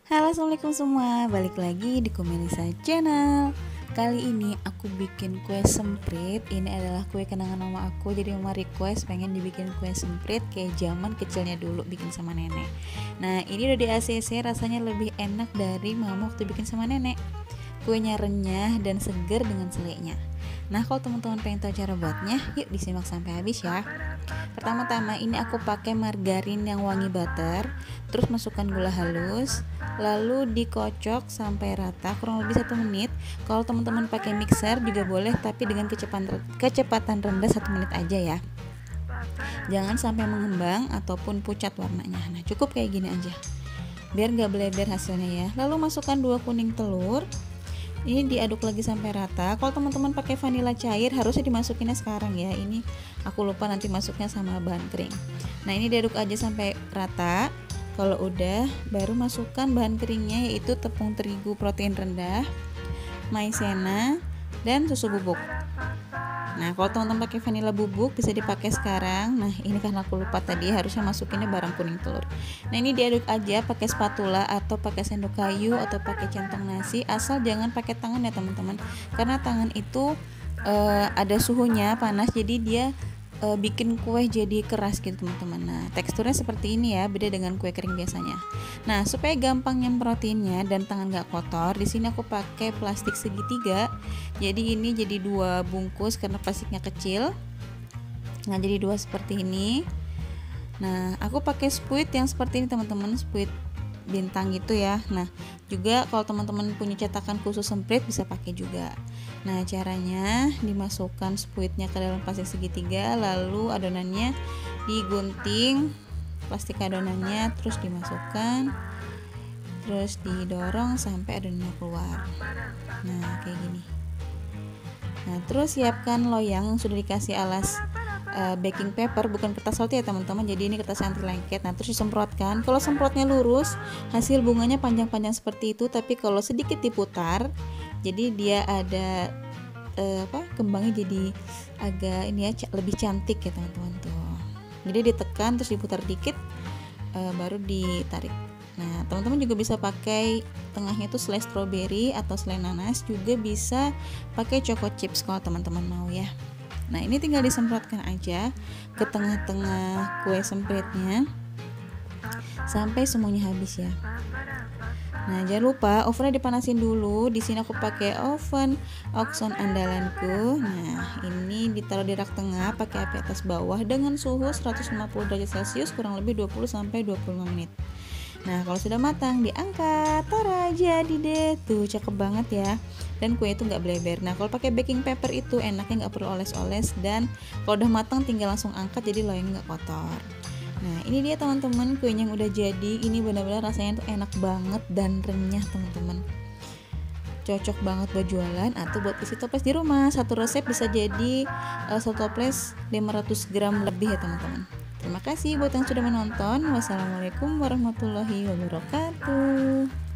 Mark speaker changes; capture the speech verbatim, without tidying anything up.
Speaker 1: Halo, assalamualaikum semua. Balik lagi di Kumelisa Channel. Kali ini aku bikin kue semprit. Ini adalah kue kenangan mama aku. Jadi mama request pengen dibikin kue semprit kayak zaman kecilnya dulu bikin sama nenek. Nah, ini udah di A C C, rasanya lebih enak dari mama waktu bikin sama nenek. Kuenya renyah dan seger dengan selainya. Nah, kalau teman-teman pengen tahu cara buatnya, yuk disimak sampai habis ya. Pertama-tama ini aku pakai margarin yang wangi butter, terus masukkan gula halus, lalu dikocok sampai rata kurang lebih satu menit. Kalau teman-teman pakai mixer juga boleh, tapi dengan kecepatan kecepatan rendah satu menit aja ya. Jangan sampai mengembang ataupun pucat warnanya. Nah, cukup kayak gini aja, biar gak bleber hasilnya ya. Lalu masukkan dua kuning telur. Ini diaduk lagi sampai rata. Kalau teman-teman pakai vanila cair harusnya dimasukinnya sekarang ya. Ini aku lupa nanti masuknya sama bahan kering. Nah, ini diaduk aja sampai rata. Kalau udah, baru masukkan bahan keringnya, yaitu tepung terigu protein rendah, maizena, dan susu bubuk. Nah, kalau teman-teman pakai vanila bubuk bisa dipakai sekarang. Nah, ini karena aku lupa tadi harusnya masukinnya bareng kuning telur. Nah, ini diaduk aja pakai spatula atau pakai sendok kayu atau pakai centong nasi, asal jangan pakai tangan ya teman-teman. Karena tangan itu uh, ada suhunya panas, jadi dia uh, bikin kue jadi keras gitu teman-teman. Nah, teksturnya seperti ini ya, beda dengan kue kering biasanya. Nah, supaya gampang nyemprotinnya dan tangan gak kotor, di sini aku pakai plastik segitiga. Jadi ini jadi dua bungkus karena plastiknya kecil. Nah, jadi dua seperti ini. Nah, aku pakai spuit yang seperti ini teman-teman, spuit bintang gitu ya. Nah, juga kalau teman-teman punya cetakan khusus semprit bisa pakai juga. Nah, caranya dimasukkan spuitnya ke dalam plastik segitiga, lalu adonannya digunting, plastik adonannya terus dimasukkan, terus didorong sampai adonannya keluar. Nah, kayak gini. Nah, terus siapkan loyang yang sudah dikasih alas uh, baking paper, bukan kertas roti ya teman-teman. Jadi ini kertas anti lengket. Nah, terus disemprotkan. Kalau semprotnya lurus, hasil bunganya panjang-panjang seperti itu. Tapi kalau sedikit diputar, jadi dia ada uh, apa? Kembangnya jadi agak ini ya, lebih cantik ya teman-teman tuh. Jadi ditekan terus diputar dikit, uh, baru ditarik. Nah, teman-teman juga bisa pakai tengahnya itu selai strawberry atau selai nanas, juga bisa pakai choco chips kalau teman-teman mau ya. Nah, ini tinggal disemprotkan aja ke tengah-tengah kue sempritnya sampai semuanya habis ya. Nah, jangan lupa ovennya dipanasin dulu. Di sini aku pakai oven Oxon andalanku. Nah, ini ditaruh di rak tengah pakai api atas bawah dengan suhu seratus lima puluh derajat celcius kurang lebih dua puluh sampai dua puluh lima menit. Nah, kalau sudah matang diangkat, tara, jadi deh. Tuh, cakep banget ya. Dan kue itu nggak bleber. Nah, kalau pakai baking paper itu enaknya nggak perlu oles-oles, dan kalau udah matang tinggal langsung angkat, jadi loyang nggak kotor. Nah, ini dia teman-teman kuenya yang udah jadi. Ini benar-benar rasanya tuh enak banget dan renyah teman-teman. Cocok banget buat jualan atau buat isi toples di rumah. Satu resep bisa jadi uh, satu toples lima ratus gram lebih ya teman-teman. Terima kasih buat yang sudah menonton. Wassalamualaikum warahmatullahi wabarakatuh.